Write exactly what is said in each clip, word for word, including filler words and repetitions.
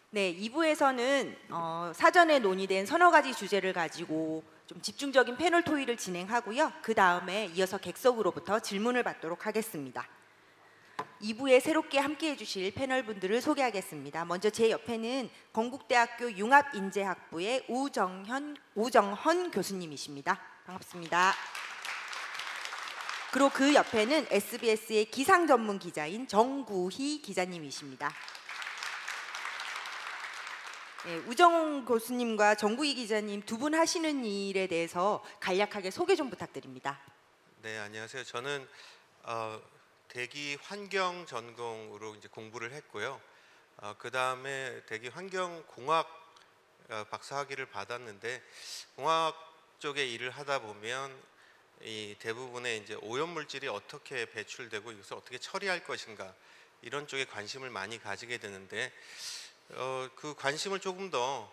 네, 이 부에서는 어, 사전에 논의된 서너 가지 주제를 가지고 좀 집중적인 패널 토의를 진행하고요. 그 다음에 이어서 객석으로부터 질문을 받도록 하겠습니다. 이 부에 새롭게 함께해 주실 패널 분들을 소개하겠습니다. 먼저 제 옆에는 건국대학교 융합인재학부의 우정현, 우정헌 교수님이십니다. 반갑습니다. 그리고 그 옆에는 에스비에스의 기상 전문 기자인 정구희 기자님이십니다. 네, 우정헌 교수님과 정구희 기자님 두 분 하시는 일에 대해서 간략하게 소개 좀 부탁드립니다. 네, 안녕하세요. 저는 어, 대기 환경 전공으로 이제 공부를 했고요. 어, 그 다음에 대기 환경 공학 어, 박사학위를 받았는데, 공학 쪽에 일을 하다 보면 이 대부분의 이제 오염 물질이 어떻게 배출되고 이것을 어떻게 처리할 것인가, 이런 쪽에 관심을 많이 가지게 되는데, 어, 그 관심을 조금 더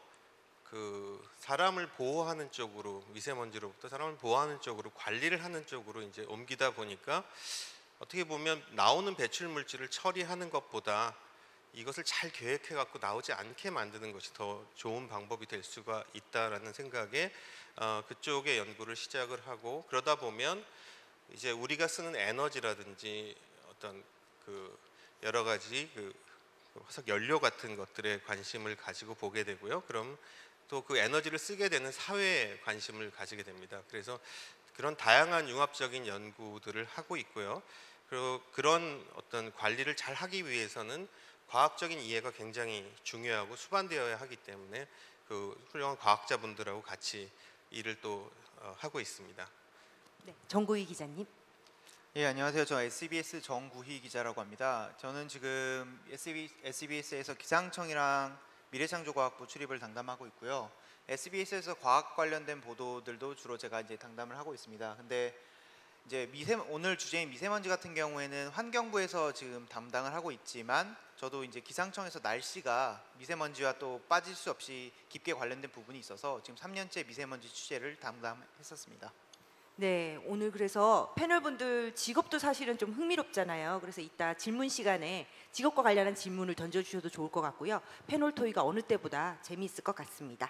그 사람을 보호하는 쪽으로, 미세먼지로부터 사람을 보호하는 쪽으로, 관리를 하는 쪽으로 이제 옮기다 보니까, 어떻게 보면 나오는 배출 물질을 처리하는 것보다 이것을 잘 계획해 갖고 나오지 않게 만드는 것이 더 좋은 방법이 될 수가 있다라는 생각에 어, 그쪽에 연구를 시작을 하고, 그러다 보면 이제 우리가 쓰는 에너지라든지 어떤 그 여러 가지 그 화석 연료 같은 것들에 관심을 가지고 보게 되고요. 그럼 또 그 에너지를 쓰게 되는 사회에 관심을 가지게 됩니다. 그래서 그런 다양한 융합적인 연구들을 하고 있고요. 그리고 그런 어떤 관리를 잘 하기 위해서는 과학적인 이해가 굉장히 중요하고 수반되어야 하기 때문에 그 훌륭한 과학자분들하고 같이 일을 또 어, 하고 있습니다. 네, 정구희 기자님. 예, 안녕하세요. 저 에스비에스 정구희 기자라고 합니다. 저는 지금 에스비에스에서 기상청이랑 미래창조과학부 출입을 담당하고 있고요. 에스비에스에서 과학 관련된 보도들도 주로 제가 이제 담당을 하고 있습니다. 근데 이제 미세 오늘 주제인 미세먼지 같은 경우에는 환경부에서 지금 담당을 하고 있지만, 저도 이제 기상청에서 날씨가 미세먼지와 또 빠질 수 없이 깊게 관련된 부분이 있어서 지금 삼 년째 미세먼지 취재를 담당했었습니다. 네, 오늘 그래서 패널분들 직업도 사실은 좀 흥미롭잖아요. 그래서 이따 질문 시간에 직업과 관련한 질문을 던져주셔도 좋을 것 같고요. 패널 토의가 어느 때보다 재미있을 것 같습니다.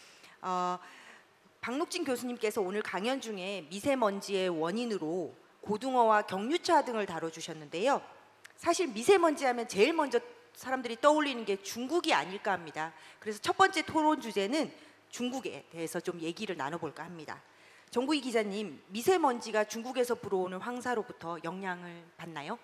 어, 박록진 교수님께서 오늘 강연 중에 미세먼지의 원인으로 고등어와 경유차 등을 다뤄주셨는데요. 사실 미세먼지 하면 제일 먼저 사람들이 떠올리는 게 중국이 아닐까 합니다. 그래서 첫 번째 토론 주제는 중국에 대해서 좀 얘기를 나눠볼까 합니다. 정구희 기자님, 미세먼지가 중국에서 불어오는 황사로부터 영향을 받나요?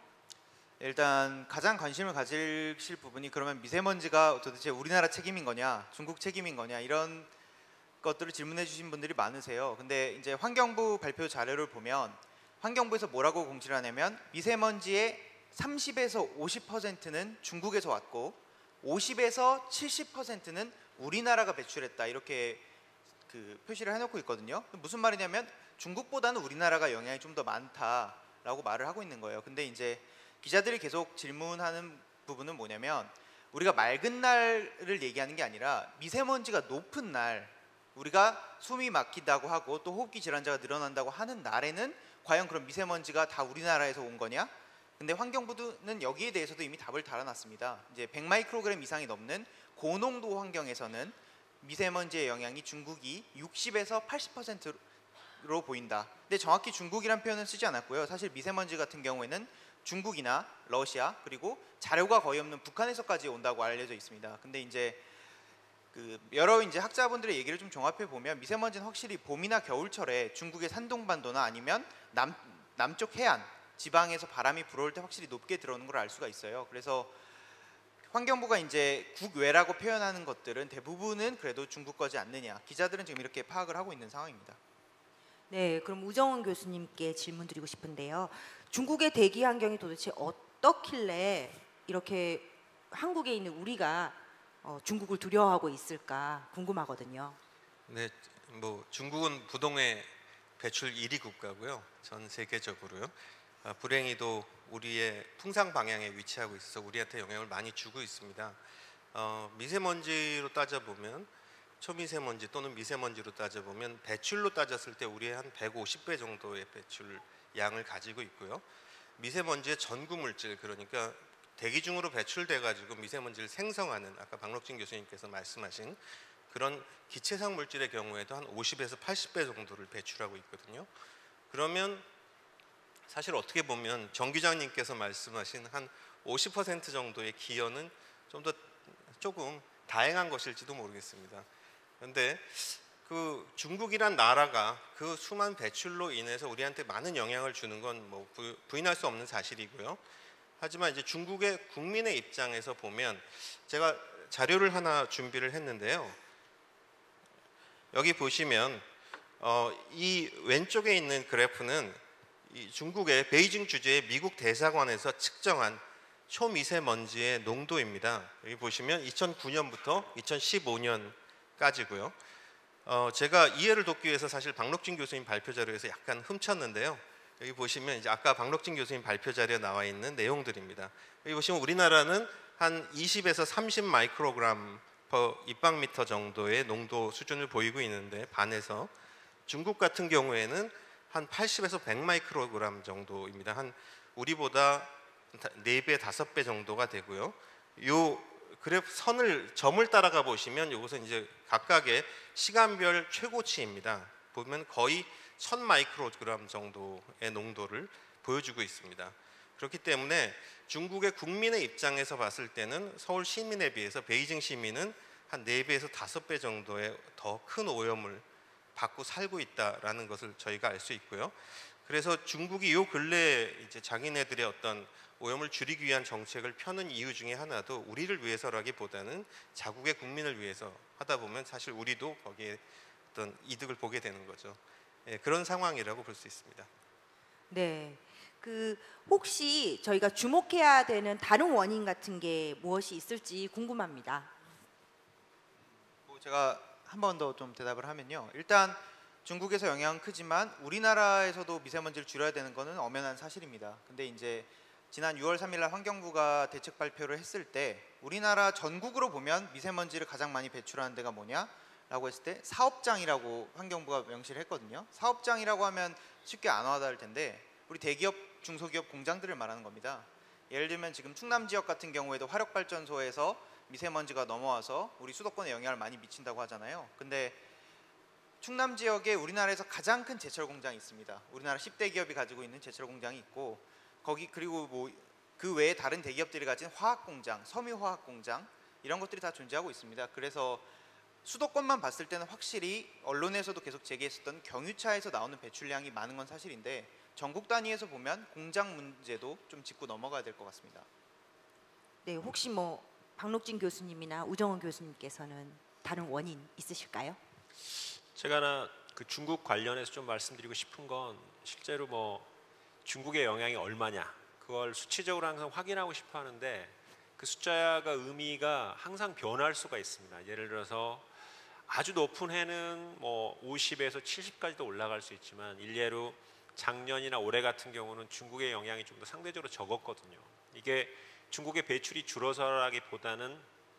일단 가장 관심을 가지실 부분이, 그러면 미세먼지가 도대체 우리나라 책임인 거냐, 중국 책임인 거냐, 이런 것들을 질문해 주신 분들이 많으세요. 근데 이제 환경부 발표 자료를 보면 환경부에서 뭐라고 공지를 하냐면, 미세먼지의 삼십에서 오십 퍼센트는 중국에서 왔고 오십에서 칠십 퍼센트는 우리나라가 배출했다, 이렇게 그 표시를 해놓고 있거든요. 무슨 말이냐면 중국보다는 우리나라가 영향이 좀 더 많다라고 말을 하고 있는 거예요. 근데 이제 기자들이 계속 질문하는 부분은 뭐냐면, 우리가 맑은 날을 얘기하는 게 아니라 미세먼지가 높은 날, 우리가 숨이 막힌다고 하고 또 호흡기 질환자가 늘어난다고 하는 날에는 과연 그런 미세먼지가 다 우리나라에서 온 거냐? 근데 환경부는 여기에 대해서도 이미 답을 달아놨습니다. 이제 백 마이크로그램 이상이 넘는 고농도 환경에서는 미세먼지의 영향이 중국이 육십에서 팔십 퍼센트로 보인다. 근데 정확히 중국이란 표현은 쓰지 않았고요. 사실 미세먼지 같은 경우에는 중국이나 러시아, 그리고 자료가 거의 없는 북한에서까지 온다고 알려져 있습니다. 근데 이제 그 여러 이제 학자분들의 얘기를 좀 종합해 보면, 미세먼지는 확실히 봄이나 겨울철에 중국의 산동반도나 아니면 남 남쪽 해안 지방에서 바람이 불어올 때 확실히 높게 들어오는 걸 알 수가 있어요. 그래서 환경부가 이제 국외라고 표현하는 것들은 대부분은 그래도 중국 거지 않느냐, 기자들은 지금 이렇게 파악을 하고 있는 상황입니다. 네, 그럼 우정헌 교수님께 질문 드리고 싶은데요. 중국의 대기 환경이 도대체 어떻길래 이렇게 한국에 있는 우리가 어, 중국을 두려워하고 있을까 궁금하거든요. 네, 뭐 중국은 부동의 배출 일 위 국가고요. 전 세계적으로요. 아, 불행히도 우리의 풍상 방향에 위치하고 있어서 우리한테 영향을 많이 주고 있습니다. 어, 미세먼지로 따져보면, 초미세먼지 또는 미세먼지로 따져보면 배출로 따졌을 때 우리의 한 백오십 배 정도의 배출 양을 가지고 있고요. 미세먼지의 전구 물질, 그러니까 대기 중으로 배출돼 가지고 미세먼지를 생성하는 아까 박록진 교수님께서 말씀하신 그런 기체상 물질의 경우에도 한 오십에서 팔십 배 정도를 배출하고 있거든요. 그러면 사실 어떻게 보면 정 기자님께서 말씀하신 한 오십 퍼센트 정도의 기여는 좀 더 조금 다양한 것일지도 모르겠습니다. 그런데 그 중국이란 나라가 그 수만 배출로 인해서 우리한테 많은 영향을 주는 건 뭐 부인할 수 없는 사실이고요. 하지만 이제 중국의 국민의 입장에서 보면 제가 자료를 하나 준비를 했는데요. 여기 보시면 어, 이 왼쪽에 있는 그래프는 이 중국의 베이징 주재의 미국 대사관에서 측정한 초미세먼지의 농도입니다. 여기 보시면 이천구 년부터 이천십오 년까지고요. 어, 제가 이해를 돕기 위해서 사실 박록진 교수님 발표 자료에서 약간 훔쳤는데요. 여기 보시면 이제 아까 박록진 교수님 발표 자료에 나와 있는 내용들입니다. 여기 보시면 우리나라는 한 이십에서 삼십 마이크로그램 퍼 입방미터 정도의 농도 수준을 보이고 있는데 반해서 중국 같은 경우에는 한 팔십에서 백 마이크로그램 정도입니다. 한 우리보다 네 배, 다섯 배 정도가 되고요. 요 그래프 선을 점을 따라가 보시면 이것은 이제 각각의 시간별 최고치입니다. 보면 거의 천 마이크로그램 정도의 농도를 보여주고 있습니다. 그렇기 때문에 중국의 국민의 입장에서 봤을 때는 서울 시민에 비해서 베이징 시민은 한 네 배에서 다섯 배 정도의 더 큰 오염을 받고 살고 있다라는 것을 저희가 알 수 있고요. 그래서 중국이 요 근래에 이제 자기네들의 어떤 오염을 줄이기 위한 정책을 펴는 이유 중에 하나도 우리를 위해서라기보다는 자국의 국민을 위해서 하다 보면 사실 우리도 거기에 어떤 이득을 보게 되는 거죠. 예, 그런 상황이라고 볼 수 있습니다. 네. 그 혹시 저희가 주목해야 되는 다른 원인 같은 게 무엇이 있을지 궁금합니다. 뭐 제가 한 번 더 좀 대답을 하면요. 일단 중국에서 영향은 크지만 우리나라에서도 미세먼지를 줄여야 되는 것은 엄연한 사실입니다. 근데 이제 지난 유월 삼일 날 환경부가 대책 발표를 했을 때 우리나라 전국으로 보면 미세먼지를 가장 많이 배출하는 데가 뭐냐라고 했을 때 사업장이라고 환경부가 명시를 했거든요. 사업장이라고 하면 쉽게 안 와닿을 텐데 우리 대기업, 중소기업 공장들을 말하는 겁니다. 예를 들면 지금 충남 지역 같은 경우에도 화력발전소에서 미세먼지가 넘어와서 우리 수도권에 영향을 많이 미친다고 하잖아요. 근데 충남 지역에 우리나라에서 가장 큰 제철 공장이 있습니다. 우리나라 십 대 기업이 가지고 있는 제철 공장이 있고 거기 그리고 뭐 그 외에 다른 대기업들이 가진 화학 공장, 섬유 화학 공장 이런 것들이 다 존재하고 있습니다. 그래서 수도권만 봤을 때는 확실히 언론에서도 계속 제기했었던 경유차에서 나오는 배출량이 많은 건 사실인데 전국 단위에서 보면 공장 문제도 좀 짚고 넘어가야 될 것 같습니다. 네, 혹시 뭐 박록진 교수님이나 우정원 교수님께서는 다른 원인 있으실까요? 제가 하나 그 중국 관련해서 좀 말씀드리고 싶은 건 실제로 뭐 중국의 영향이 얼마냐 그걸 수치적으로 항상 확인하고 싶어 하는데 그 숫자가 의미가 항상 변할 수가 있습니다. 예를 들어서 아주 높은 해는 뭐 오십에서 칠십까지도 올라갈 수 있지만 일례로 작년이나 올해 같은 경우는 중국의 영향이 좀 더 상대적으로 적었거든요. 이게 중국의 배출이 줄어서라기보다는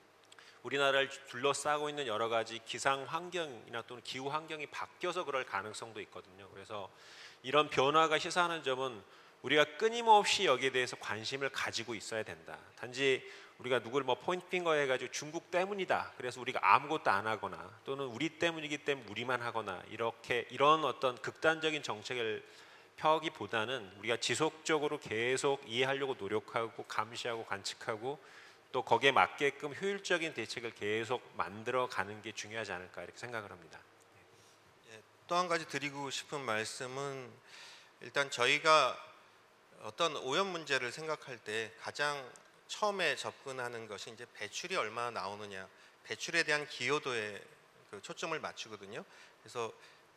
우리나라를 둘러싸고 있는 여러 가지 기상 환경이나 또는 기후 환경이 바뀌어서 그럴 가능성도 있거든요. 그래서 이런 변화가 시사하는 점은 우리가 끊임없이 여기에 대해서 관심을 가지고 있어야 된다. 단지 우리가 누구를 뭐 포인트 핑거 해가지고 중국 때문이다. 그래서 우리가 아무것도 안 하거나 또는 우리 때문이기 때문에 우리만 하거나 이렇게 이런 어떤 극단적인 정책을 펴기보다는 우리가 지속적으로 계속 이해하려고 노력하고 감시하고 관측하고 또 거기에 맞게끔 효율적인 대책을 계속 만들어 가는 게 중요하지 않을까 이렇게 생각을 합니다. 예, 또 한 가지 드리고 싶은 말씀은 일단 저희가 어떤 오염 문제를 생각할 때 가장 처음에 접근하는 것이 이제 배출이 얼마나 나오느냐, 배출에 대한 기여도에 그 초점을 맞추거든요. 그래서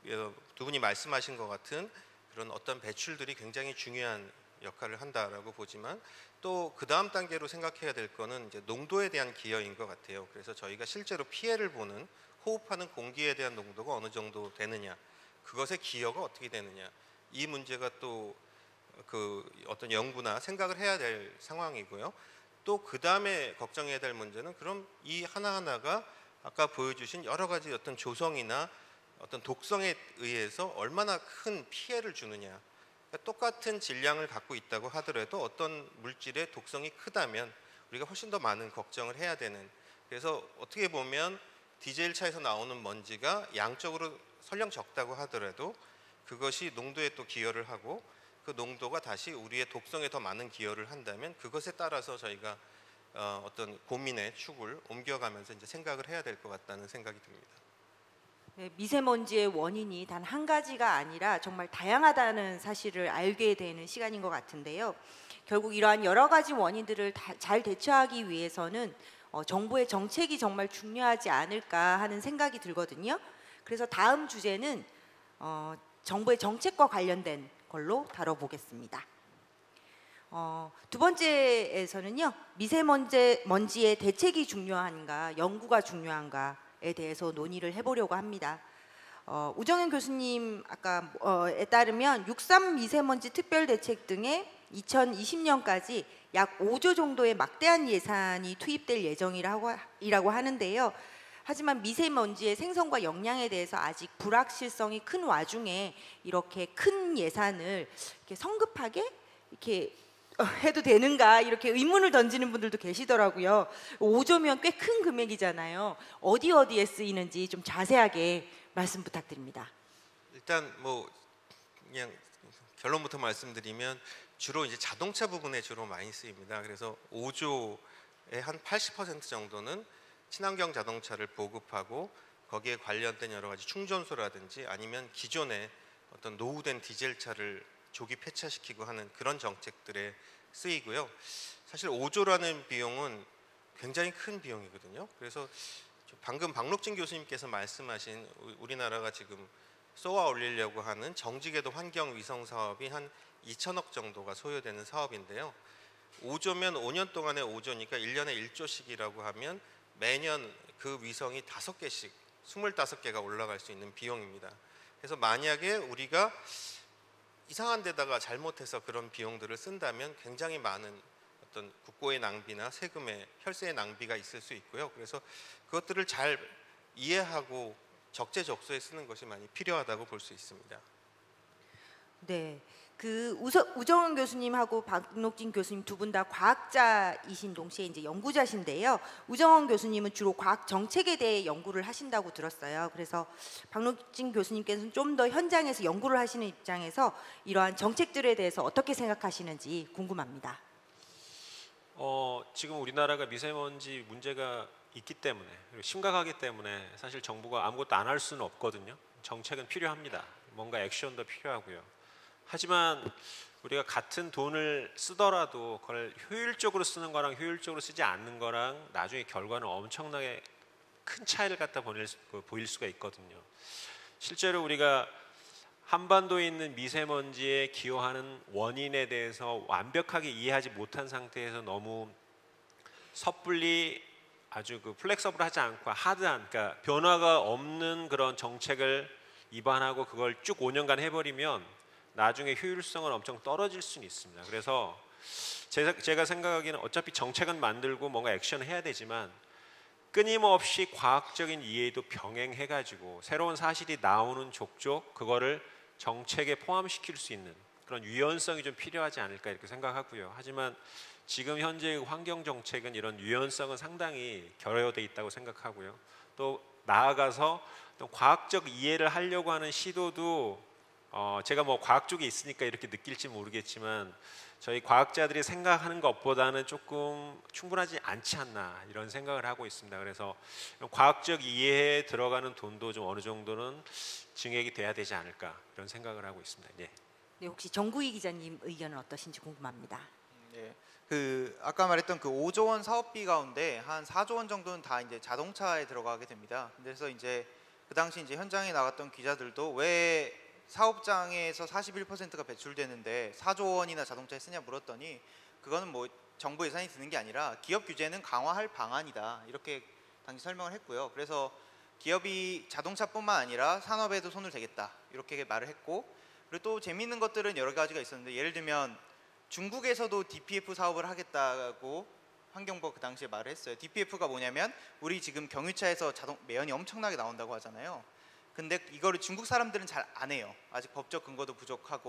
두 분이 말씀하신 것 같은 그런 어떤 배출들이 굉장히 중요한 역할을 한다라고 보지만 또 그 다음 단계로 생각해야 될 거는 이제 농도에 대한 기여인 것 같아요. 그래서 저희가 실제로 피해를 보는 호흡하는 공기에 대한 농도가 어느 정도 되느냐, 그것의 기여가 어떻게 되느냐, 이 문제가 또 그 어떤 연구나 생각을 해야 될 상황이고요. 또 그 다음에 걱정해야 될 문제는 그럼 이 하나하나가 아까 보여주신 여러 가지 어떤 조성이나 어떤 독성에 의해서 얼마나 큰 피해를 주느냐. 그러니까 똑같은 질량을 갖고 있다고 하더라도 어떤 물질의 독성이 크다면 우리가 훨씬 더 많은 걱정을 해야 되는, 그래서 어떻게 보면 디젤 차에서 나오는 먼지가 양적으로 설령 적다고 하더라도 그것이 농도에 또 기여를 하고 그 농도가 다시 우리의 독성에 더 많은 기여를 한다면 그것에 따라서 저희가 어, 어떤 고민의 축을 옮겨가면서 이제 생각을 해야 될 것 같다는 생각이 듭니다. 네, 미세먼지의 원인이 단 한 가지가 아니라 정말 다양하다는 사실을 알게 되는 시간인 것 같은데요. 결국 이러한 여러 가지 원인들을 다, 잘 대처하기 위해서는 어, 정부의 정책이 정말 중요하지 않을까 하는 생각이 들거든요. 그래서 다음 주제는 어, 정부의 정책과 관련된 걸로 다뤄보겠습니다. 어, 두 번째에서는요, 미세먼지 먼지의 대책이 중요한가, 연구가 중요한가에 대해서 논의를 해보려고 합니다. 어, 우정현 교수님 아까에 따르면 육삼 미세먼지 특별대책 등의 이천이십 년까지 약 오조 정도의 막대한 예산이 투입될 예정이라고 이라고 하는데요. 하지만 미세먼지의 생성과 영향에 대해서 아직 불확실성이 큰 와중에 이렇게 큰 예산을 이렇게 성급하게 이렇게 해도 되는가 이렇게 의문을 던지는 분들도 계시더라고요. 오조면 꽤 큰 금액이잖아요. 어디 어디에 쓰이는지 좀 자세하게 말씀 부탁드립니다. 일단 뭐 그냥 결론부터 말씀드리면 주로 이제 자동차 부분에 주로 많이 쓰입니다. 그래서 오조의 한 팔십 퍼센트 정도는 친환경 자동차를 보급하고 거기에 관련된 여러 가지 충전소라든지 아니면 기존의 어떤 노후된 디젤차를 조기 폐차시키고 하는 그런 정책들에 쓰이고요. 사실 오조라는 비용은 굉장히 큰 비용이거든요. 그래서 방금 박록진 교수님께서 말씀하신 우리나라가 지금 쏘아 올리려고 하는 정지궤도 환경 위성 사업이 한 이천억 정도가 소요되는 사업인데요. 오조면 오 년 동안의 오조니까 일 년에 일조씩이라고 하면 매년 그 위성이 다섯 개씩 스물다섯 개가 올라갈 수 있는 비용입니다. 그래서 만약에 우리가 이상한 데다가 잘못해서 그런 비용들을 쓴다면 굉장히 많은 어떤 국고의 낭비나 세금의 혈세의 낭비가 있을 수 있고요. 그래서 그것들을 잘 이해하고 적재적소에 쓰는 것이 많이 필요하다고 볼 수 있습니다. 네, 그 우서, 우정은 교수님하고 박록진 교수님 두 분 다 과학자이신 동시에 이제 연구자신데요. 우정은 교수님은 주로 과학 정책에 대해 연구를 하신다고 들었어요. 그래서 박록진 교수님께서는 좀 더 현장에서 연구를 하시는 입장에서 이러한 정책들에 대해서 어떻게 생각하시는지 궁금합니다. 어, 지금 우리나라가 미세먼지 문제가 있기 때문에 그리고 심각하기 때문에 사실 정부가 아무것도 안 할 수는 없거든요. 정책은 필요합니다. 뭔가 액션도 필요하고요. 하지만 우리가 같은 돈을 쓰더라도 그걸 효율적으로 쓰는 거랑 효율적으로 쓰지 않는 거랑 나중에 결과는 엄청나게 큰 차이를 갖다 보낼 수, 보일 수가 있거든요. 실제로 우리가 한반도에 있는 미세먼지에 기여하는 원인에 대해서 완벽하게 이해하지 못한 상태에서 너무 섣불리 아주 그 플렉서블하지 않고 하드한, 그러니까 변화가 없는 그런 정책을 입안하고 그걸 쭉 오 년간 해버리면 나중에 효율성은 엄청 떨어질 수는 있습니다. 그래서 제가, 제가 생각하기에는 어차피 정책은 만들고 뭔가 액션을 해야 되지만 끊임없이 과학적인 이해도 병행해가지고 새로운 사실이 나오는 족족 그거를 정책에 포함시킬 수 있는 그런 유연성이 좀 필요하지 않을까 이렇게 생각하고요. 하지만 지금 현재의 환경 정책은 이런 유연성은 상당히 결여돼 있다고 생각하고요. 또 나아가서 또 과학적 이해를 하려고 하는 시도도 어 제가 뭐 과학 쪽에 있으니까 이렇게 느낄지 모르겠지만 저희 과학자들이 생각하는 것보다는 조금 충분하지 않지 않나 이런 생각을 하고 있습니다. 그래서 과학적 이해에 들어가는 돈도 좀 어느 정도는 증액이 돼야 되지 않을까 이런 생각을 하고 있습니다. 네. 네, 혹시 정구희 기자님 의견은 어떠신지 궁금합니다. 네. 그 아까 말했던 그 오조 원 사업비 가운데 한 사조 원 정도는 다 이제 자동차에 들어가게 됩니다. 그래서 이제 그 당시 이제 현장에 나갔던 기자들도 왜 사업장에서 사십일 퍼센트가 배출되는데 사조 원이나 자동차에 쓰냐 물었더니 그거는 뭐 정부 예산이 드는 게 아니라 기업 규제는 강화할 방안이다 이렇게 당시 설명을 했고요. 그래서 기업이 자동차뿐만 아니라 산업에도 손을 대겠다 이렇게 말을 했고, 그리고 또 재미있는 것들은 여러 가지가 있었는데 예를 들면 중국에서도 디피에프 사업을 하겠다고 환경부가 그 당시에 말을 했어요. 디피에프가 뭐냐면 우리 지금 경유차에서 자동 매연이 엄청나게 나온다고 하잖아요. 근데 이거를 중국 사람들은 잘 안 해요. 아직 법적 근거도 부족하고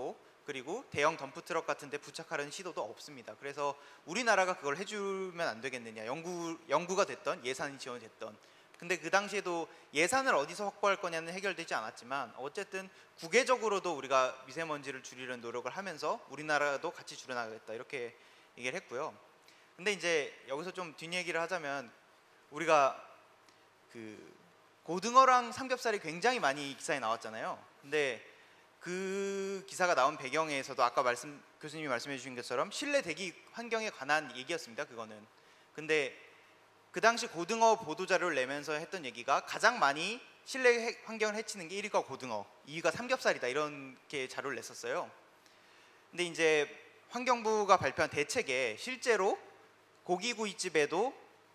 그리고 대형 덤프트럭 같은 데 부착하려는 시도도 없습니다. 그래서 우리나라가 그걸 해주면 안 되겠느냐, 연구, 연구가 됐던 예산이 지원됐던. 근데 그 당시에도 예산을 어디서 확보할 거냐는 해결되지 않았지만 어쨌든 국외적으로도 우리가 미세먼지를 줄이려는 노력을 하면서 우리나라도 같이 줄여나가겠다 이렇게 얘기를 했고요. 근데 이제 여기서 좀 뒷얘기를 하자면 우리가 그 고등어랑 삼겹살이 굉장히 많이 기사에 나왔잖아요. 근데 그 기사가 나온 배경에서도 아까 말씀 교수님이 말씀해 주신 것처럼 실내 대기 환경에 관한 얘기였습니다. 그거는. 근데 그 당시 고등어 보도 자료를 내면서 했던 얘기가 가장 많이 실내 환경을 해치는 게 일 위가 고등어, 이 위가 삼겹살이다 이렇게 자료를 냈었어요. 근데 이제 환경부가 발표한 대책에 실제로 고기구이집에도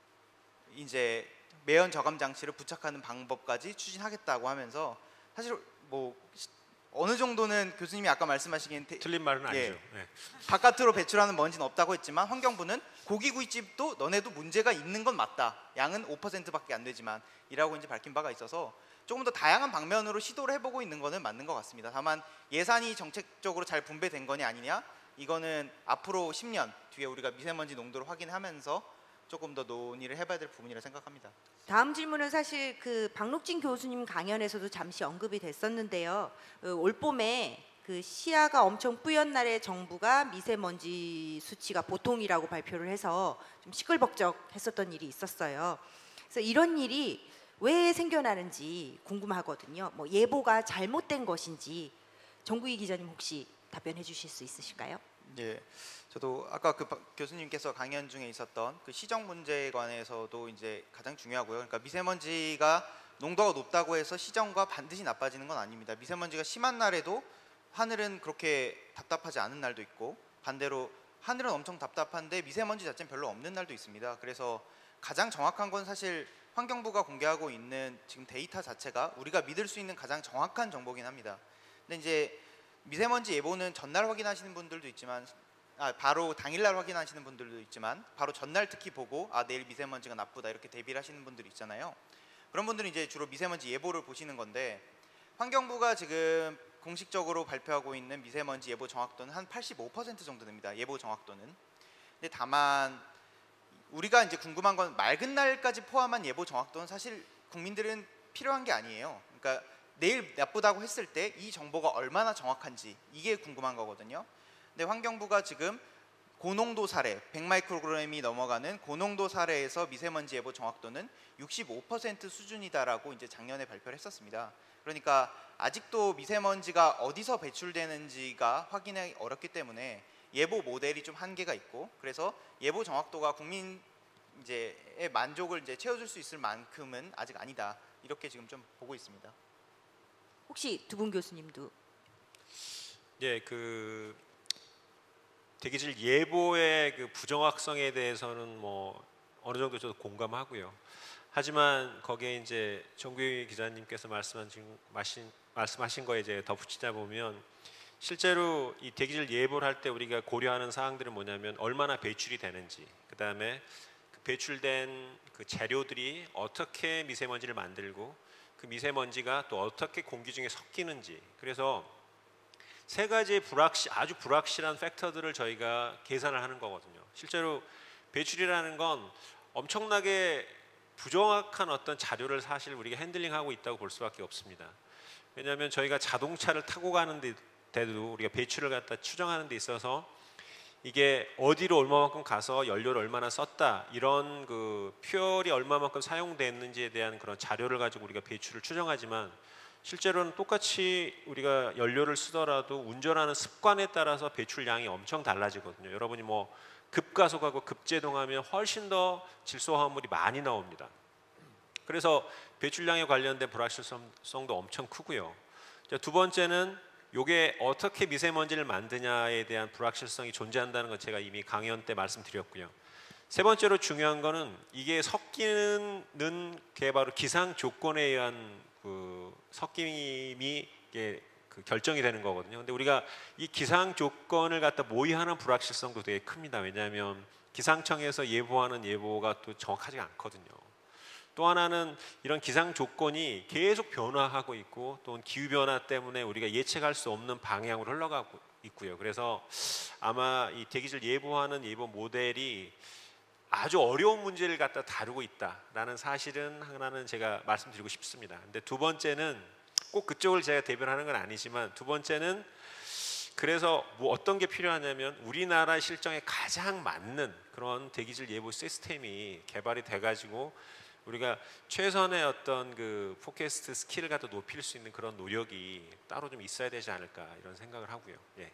이제 매연 저감 장치를 부착하는 방법까지 추진하겠다고 하면서 사실 뭐 어느 정도는 교수님이 아까 말씀하시기엔 대, 틀린 말은 아니죠. 예, 네. 바깥으로 배출하는 먼지는 없다고 했지만 환경부는 고기구이집도 너네도 문제가 있는 건 맞다. 양은 오 퍼센트밖에 안 되지만 이라고 이제 밝힌 바가 있어서 조금 더 다양한 방면으로 시도를 해보고 있는 거는 맞는 것 같습니다. 다만 예산이 정책적으로 잘 분배된 거냐 아니냐 이거는 앞으로 십 년 뒤에 우리가 미세먼지 농도를 확인하면서 조금 더 논의를 해봐야 될 부분이라 생각합니다. 다음 질문은 사실 그 박록진 교수님 강연에서도 잠시 언급이 됐었는데요. 그 올 봄에 그 시야가 엄청 뿌연 날에 정부가 미세먼지 수치가 보통이라고 발표를 해서 좀 시끌벅적했었던 일이 있었어요. 그래서 이런 일이 왜 생겨나는지 궁금하거든요. 뭐 예보가 잘못된 것인지 정구희 기자님 혹시 답변해 주실 수 있으실까요? 예, 저도 아까 그 박 교수님께서 강연 중에 있었던 그 시정 문제에 관해서도 이제 가장 중요하고요. 그러니까 미세먼지가 농도가 높다고 해서 시정과 반드시 나빠지는 건 아닙니다. 미세먼지가 심한 날에도 하늘은 그렇게 답답하지 않은 날도 있고 반대로 하늘은 엄청 답답한데 미세먼지 자체는 별로 없는 날도 있습니다. 그래서 가장 정확한 건 사실 환경부가 공개하고 있는 지금 데이터 자체가 우리가 믿을 수 있는 가장 정확한 정보긴 합니다. 근데 이제 미세먼지 예보는 전날 확인하시는 분들도 있지만 아, 바로 당일날 확인하시는 분들도 있지만 바로 전날 특히 보고 아 내일 미세먼지가 나쁘다 이렇게 대비를 하시는 분들이 있잖아요. 그런 분들은 이제 주로 미세먼지 예보를 보시는 건데 환경부가 지금 공식적으로 발표하고 있는 미세먼지 예보 정확도는 한 팔십오 퍼센트 정도 됩니다. 예보 정확도는. 근데 다만 우리가 이제 궁금한 건 맑은 날까지 포함한 예보 정확도는 사실 국민들은 필요한 게 아니에요. 그러니까 내일 나쁘다고 했을 때 이 정보가 얼마나 정확한지 이게 궁금한 거거든요. 근데 환경부가 지금 고농도 사례, 백 마이크로그램이 넘어가는 고농도 사례에서 미세먼지 예보 정확도는 육십오 퍼센트 수준이다라고 이제 작년에 발표를 했었습니다. 그러니까 아직도 미세먼지가 어디서 배출되는지가 확인하기 어렵기 때문에 예보 모델이 좀 한계가 있고 그래서 예보 정확도가 국민 이제의 만족을 이제 채워줄 수 있을 만큼은 아직 아니다 이렇게 지금 좀 보고 있습니다. 혹시 두 분 교수님도 예, 그 대기질 예보의 그 부정확성에 대해서는 뭐 어느 정도 저도 공감하고요. 하지만 거기에 이제 정구희 기자님께서 말씀하신 말씀, 말씀하신 거에 이제 덧붙이자 보면 실제로 이 대기질 예보를 할 때 우리가 고려하는 사항들은 뭐냐면 얼마나 배출이 되는지, 그 다음에 그 배출된 그 재료들이 어떻게 미세먼지를 만들고 그 미세먼지가 또 어떻게 공기 중에 섞이는지, 그래서 세 가지의 불확실, 아주 불확실한 팩터들을 저희가 계산을 하는 거거든요. 실제로 배출이라는 건 엄청나게 부정확한 어떤 자료를 사실 우리가 핸들링하고 있다고 볼 수밖에 없습니다. 왜냐하면 저희가 자동차를 타고 가는 데도 우리가 배출을 갖다 추정하는 데 있어서 이게 어디로 얼마만큼 가서 연료를 얼마나 썼다, 이런 그 퓨얼이 얼마만큼 사용됐는지에 대한 그런 자료를 가지고 우리가 배출을 추정하지만 실제로는 똑같이 우리가 연료를 쓰더라도 운전하는 습관에 따라서 배출량이 엄청 달라지거든요. 여러분이 뭐 급가속하고 급제동하면 훨씬 더 질소 화합물이 많이 나옵니다. 그래서 배출량에 관련된 불확실성도 엄청 크고요. 두 번째는 이게 어떻게 미세먼지를 만드냐에 대한 불확실성이 존재한다는 건 제가 이미 강연 때 말씀드렸고요. 세 번째로 중요한 거는 이게 섞이는 게 바로 기상 조건에 의한 그 섞임이 이게 그 결정이 되는 거거든요. 근데 우리가 이 기상 조건을 갖다 모의하는 불확실성도 되게 큽니다. 왜냐하면 기상청에서 예보하는 예보가 또 정확하지가 않거든요. 또 하나는 이런 기상 조건이 계속 변화하고 있고 또 기후 변화 때문에 우리가 예측할 수 없는 방향으로 흘러가고 있고요. 그래서 아마 이 대기질 예보하는 예보 모델이 아주 어려운 문제를 갖다 다루고 있다라는 사실은 하나는 제가 말씀드리고 싶습니다. 근데 두 번째는 꼭 그쪽을 제가 대변하는 건 아니지만 두 번째는 그래서 뭐 어떤 게 필요하냐면 우리나라 실정에 가장 맞는 그런 대기질 예보 시스템이 개발이 돼가지고 우리가 최선의 어떤 그 포캐스트 스킬을 갖다 높일 수 있는 그런 노력이 따로 좀 있어야 되지 않을까 이런 생각을 하고요. 예.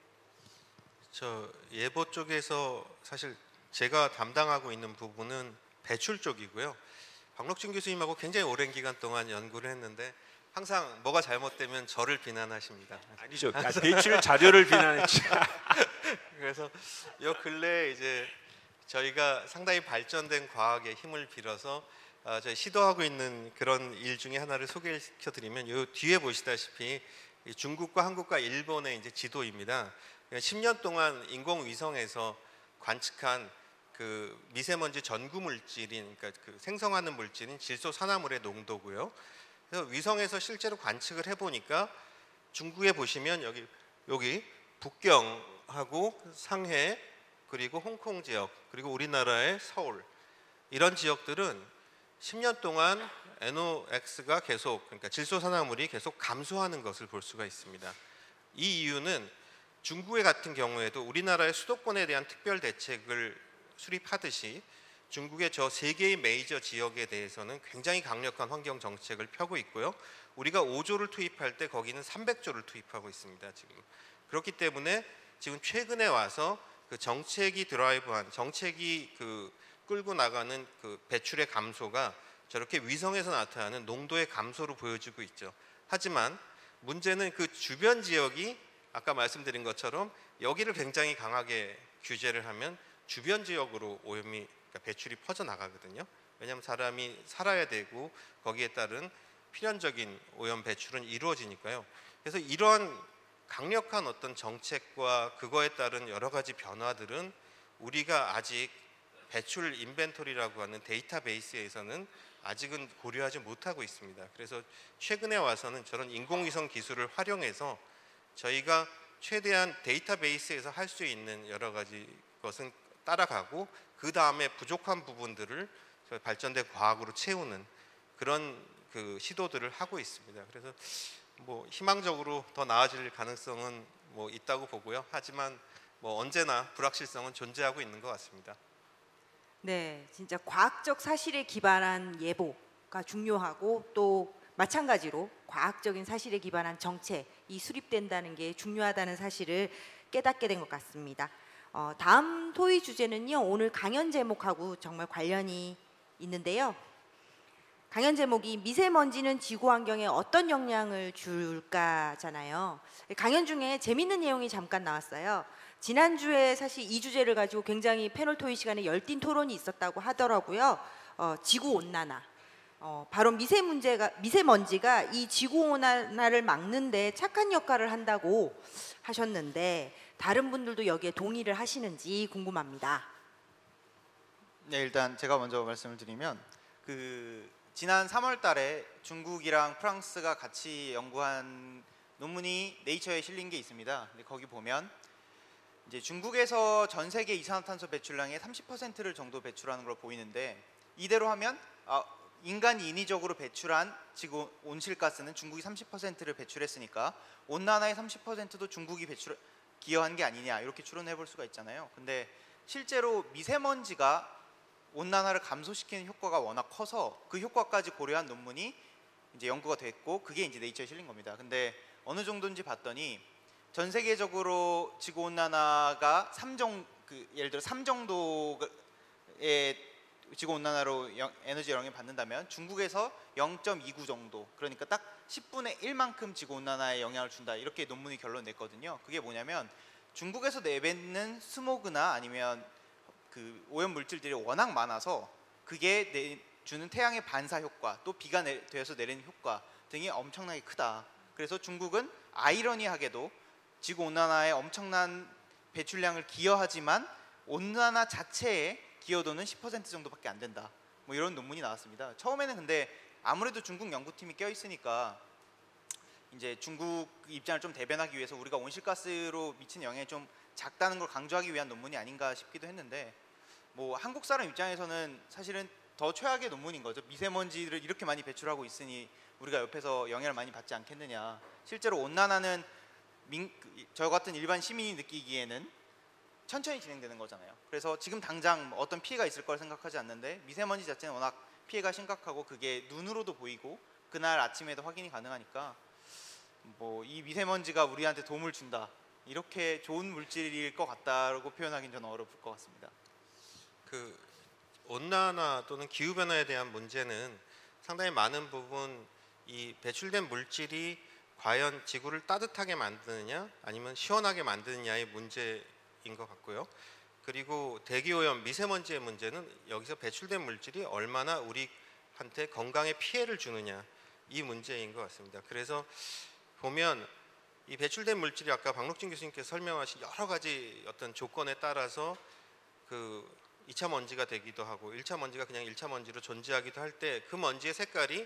저 예보 쪽에서 사실 제가 담당하고 있는 부분은 배출 쪽이고요. 박록준 교수님하고 굉장히 오랜 기간 동안 연구를 했는데 항상 뭐가 잘못되면 저를 비난하십니다. 아니죠. 아, 대출 자료를 비난했죠. 그래서 요 근래 이제 저희가 상당히 발전된 과학의 힘을 빌어서 어, 저희 시도하고 있는 그런 일 중에 하나를 소개시켜드리면 요 뒤에 보시다시피 이 중국과 한국과 일본의 이제 지도입니다. 십 년 동안 인공위성에서 관측한 그 미세먼지 전구 물질인 그러니까 그 생성하는 물질인 질소산화물의 농도고요. 그래서 위성에서 실제로 관측을 해보니까 중국에 보시면 여기 여기 북경하고 상해 그리고 홍콩 지역 그리고 우리나라의 서울 이런 지역들은 십 년 동안 엔오엑스가 계속 그러니까 질소산화물이 계속 감소하는 것을 볼 수가 있습니다. 이 이유는 중국의 같은 경우에도 우리나라의 수도권에 대한 특별 대책을 수립하듯이 중국의 저 세 개의 메이저 지역에 대해서는 굉장히 강력한 환경 정책을 펴고 있고요. 우리가 오조를 투입할 때 거기는 삼백조를 투입하고 있습니다. 지금 그렇기 때문에 지금 최근에 와서 그 정책이 드라이브한 정책이 그 끌고 나가는 그 배출의 감소가 저렇게 위성에서 나타나는 농도의 감소로 보여지고 있죠. 하지만 문제는 그 주변 지역이 아까 말씀드린 것처럼 여기를 굉장히 강하게 규제를 하면 주변 지역으로 오염이 그러니까 배출이 퍼져 나가거든요. 왜냐하면 사람이 살아야 되고 거기에 따른 필연적인 오염 배출은 이루어지니까요. 그래서 이러한 강력한 어떤 정책과 그거에 따른 여러 가지 변화들은 우리가 아직 배출 인벤토리라고 하는 데이터베이스에서는 아직은 고려하지 못하고 있습니다. 그래서 최근에 와서는 저런 인공위성 기술을 활용해서 저희가 최대한 데이터베이스에서 할 수 있는 여러 가지 것은 따라가고 그 다음에 부족한 부분들을 발전된 과학으로 채우는 그런 그 시도들을 하고 있습니다. 그래서 뭐 희망적으로 더 나아질 가능성은 뭐 있다고 보고요. 하지만 뭐 언제나 불확실성은 존재하고 있는 것 같습니다. 네, 진짜 과학적 사실에 기반한 예보가 중요하고 또 마찬가지로 과학적인 사실에 기반한 정책이 수립된다는 게 중요하다는 사실을 깨닫게 된 것 같습니다. 어, 다음 토의 주제는요, 오늘 강연 제목하고 정말 관련이 있는데요. 강연 제목이 미세먼지는 지구 환경에 어떤 영향을 줄까잖아요. 강연 중에 재밌는 내용이 잠깐 나왔어요. 지난주에 사실 이 주제를 가지고 굉장히 패널 토의 시간에 열띤 토론이 있었다고 하더라고요. 어, 지구 온난화. 어, 바로 미세 문제가, 미세먼지가 이 지구 온난화를 막는데 착한 역할을 한다고 하셨는데 다른 분들도 여기에 동의를 하시는지 궁금합니다. 네, 일단 제가 먼저 말씀을 드리면 그 지난 삼월 달에 중국이랑 프랑스가 같이 연구한 논문이 네이처에 실린 게 있습니다. 근데 거기 보면 이제 중국에서 전 세계 이산화탄소 배출량의 삼십 퍼센트를 정도 배출하는 걸 보이는데 이대로 하면 아, 인간이 인위적으로 배출한 지구 온실가스는 중국이 삼십 퍼센트를 배출했으니까 온난화의 삼십 퍼센트도 중국이 배출 기여한 게 아니냐 이렇게 추론해 볼 수가 있잖아요. 근데 실제로 미세먼지가 온난화를 감소시키는 효과가 워낙 커서 그 효과까지 고려한 논문이 이제 연구가 됐고 그게 이제 네이처에 실린 겁니다. 근데 어느 정도인지 봤더니 전 세계적으로 지구 온난화가 삼 정 그 예를 들어 삼 정도의 지구 온난화로 영, 에너지 영향을 받는다면 중국에서 영 점 이구 정도, 그러니까 딱 십분의 일만큼 지구 온난화에 영향을 준다 이렇게 논문이 결론 냈거든요. 그게 뭐냐면 중국에서 내뱉는 스모그나 아니면 그 오염 물질들이 워낙 많아서 그게 내, 주는 태양의 반사 효과 또 비가 내, 되어서 내리는 효과 등이 엄청나게 크다. 그래서 중국은 아이러니하게도 지구 온난화에 엄청난 배출량을 기여하지만 온난화 자체에 기여도는 십 퍼센트 정도밖에 안 된다. 뭐 이런 논문이 나왔습니다. 처음에는 근데 아무래도 중국 연구팀이 껴 있으니까 이제 중국 입장을 좀 대변하기 위해서 우리가 온실가스로 미치는 영향이 좀 작다는 걸 강조하기 위한 논문이 아닌가 싶기도 했는데, 뭐 한국 사람 입장에서는 사실은 더 최악의 논문인 거죠. 미세먼지를 이렇게 많이 배출하고 있으니 우리가 옆에서 영향을 많이 받지 않겠느냐. 실제로 온난화는 민, 저 같은 일반 시민이 느끼기에는 천천히 진행되는 거잖아요. 그래서 지금 당장 어떤 피해가 있을 걸 생각하지 않는데, 미세먼지 자체는 워낙 피해가 심각하고 그게 눈으로도 보이고 그날 아침에도 확인이 가능하니까 뭐 이 미세먼지가 우리한테 도움을 준다, 이렇게 좋은 물질일 것 같다라고 표현하기는 저는 어려울 것 같습니다. 그 온난화 또는 기후 변화에 대한 문제는 상당히 많은 부분 이 배출된 물질이 과연 지구를 따뜻하게 만드느냐 아니면 시원하게 만드느냐의 문제인 것 같고요. 그리고 대기오염, 미세먼지의 문제는 여기서 배출된 물질이 얼마나 우리한테 건강에 피해를 주느냐, 이 문제인 것 같습니다. 그래서 보면 이 배출된 물질이 아까 박록진 교수님께서 설명하신 여러 가지 어떤 조건에 따라서 그 이 차 먼지가 되기도 하고 일 차 먼지가 그냥 일 차 먼지로 존재하기도 할 때 그 먼지의 색깔이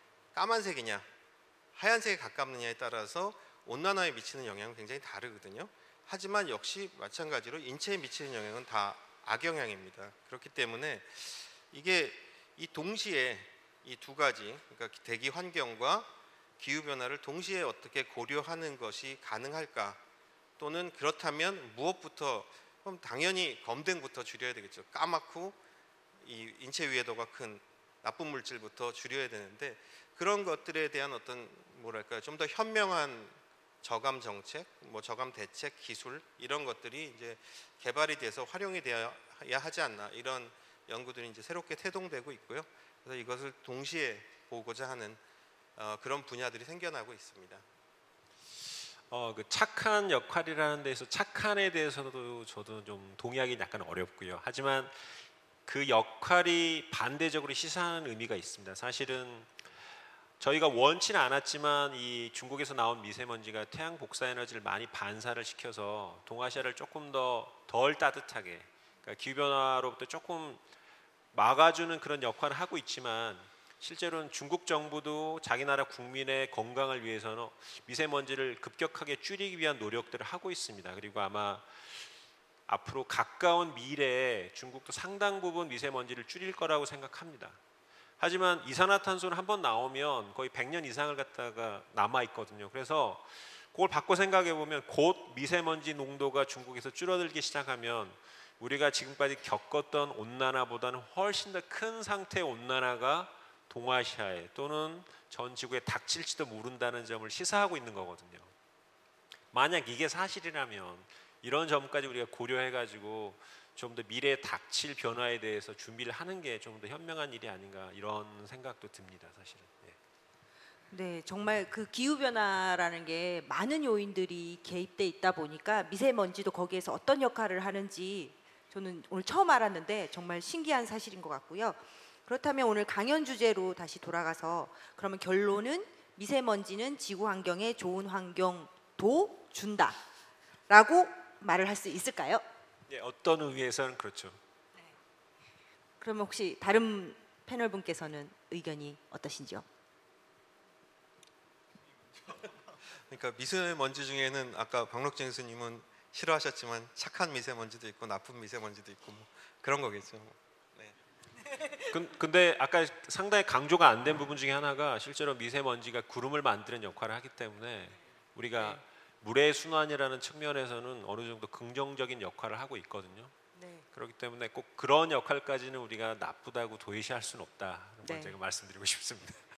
까만색이냐 하얀색에 가깝느냐에 따라서 온난화에 미치는 영향은 굉장히 다르거든요. 하지만 역시 마찬가지로 인체에 미치는 영향은 다 악영향입니다. 그렇기 때문에 이게 이 동시에 이 두 가지, 그러니까 대기 환경과 기후 변화를 동시에 어떻게 고려하는 것이 가능할까, 또는 그렇다면 무엇부터, 그럼 당연히 검댕부터 줄여야 되겠죠. 까맣고 이 인체 위해도가 큰 나쁜 물질부터 줄여야 되는데, 그런 것들에 대한 어떤 뭐랄까요, 좀 더 현명한 저감 정책, 뭐 저감 대책, 기술, 이런 것들이 이제 개발이 돼서 활용이 되어야 하지 않나, 이런 연구들이 이제 새롭게 태동되고 있고요. 그래서 이것을 동시에 보고자 하는 어, 그런 분야들이 생겨나고 있습니다. 어, 그 착한 역할이라는 데서 착한에 대해서도 저도 좀 동의하기 약간 어렵고요. 하지만 그 역할이 반대적으로 시사하는 의미가 있습니다. 사실은 저희가 원치는 않았지만 이 중국에서 나온 미세먼지가 태양 복사 에너지를 많이 반사를 시켜서 동아시아를 조금 더 덜 따뜻하게, 그러니까 기후 변화로부터 조금 막아주는 그런 역할을 하고 있지만, 실제로는 중국 정부도 자기 나라 국민의 건강을 위해서는 미세먼지를 급격하게 줄이기 위한 노력들을 하고 있습니다. 그리고 아마 앞으로 가까운 미래에 중국도 상당 부분 미세먼지를 줄일 거라고 생각합니다. 하지만 이산화탄소는 한번 나오면 거의 백 년 이상을 갖다가 남아 있거든요. 그래서 그걸 바꿔 생각해 보면 곧 미세먼지 농도가 중국에서 줄어들기 시작하면 우리가 지금까지 겪었던 온난화보다는 훨씬 더 큰 상태의 온난화가 동아시아에 또는 전 지구에 닥칠지도 모른다는 점을 시사하고 있는 거거든요. 만약 이게 사실이라면 이런 점까지 우리가 고려해가지고 좀 더 미래에 닥칠 변화에 대해서 준비를 하는 게 좀 더 현명한 일이 아닌가, 이런 생각도 듭니다. 사실은. 예. 네, 정말 그 기후 변화라는 게 많은 요인들이 개입돼 있다 보니까 미세먼지도 거기에서 어떤 역할을 하는지 저는 오늘 처음 알았는데 정말 신기한 사실인 것 같고요. 그렇다면 오늘 강연 주제로 다시 돌아가서, 그러면 결론은 미세먼지는 지구 환경에 좋은 환경도 준다라고 말을 할 수 있을까요? 예, 어떤 의미에서는 그렇죠. 그러면 혹시 다른 패널 분께서는 의견이 어떠신지요? 그러니까 미세먼지 중에는 아까 박록진 교수님은 싫어하셨지만 착한 미세먼지도 있고 나쁜 미세먼지도 있고 뭐 그런 거겠죠. 네. 근- 근데 아까 상당히 강조가 안 된 부분 중에 하나가 실제로 미세먼지가 구름을 만드는 역할을 하기 때문에 우리가 물의 순환이라는 측면에서는 어느 정도 긍정적인 역할을 하고 있거든요. 네. 그렇기 때문에 꼭 그런 역할까지는 우리가 나쁘다고 도외시할 수는 없다는 걸 네. 제가 말씀드리고 싶습니다.